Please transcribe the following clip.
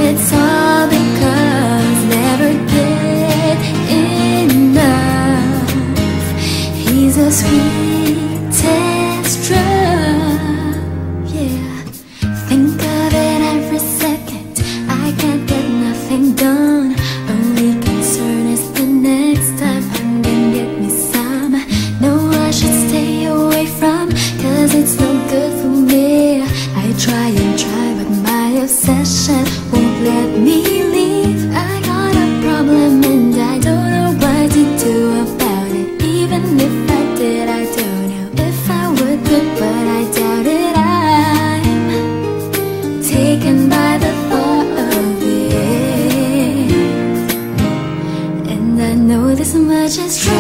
it's all because never get enough. He's a sweetest drug, yeah. Think of it every second. I can't get nothing done. Only concern is the next time I'm gonna get me some. No, I should stay away from, cause it's no good for me. I try and try, but my obsession won't let me leave. I got a problem and I don't know what to do about it. Even if I did, I don't know if I would do, but I doubt it. I'm taken by the thought of it, and I know this much is true.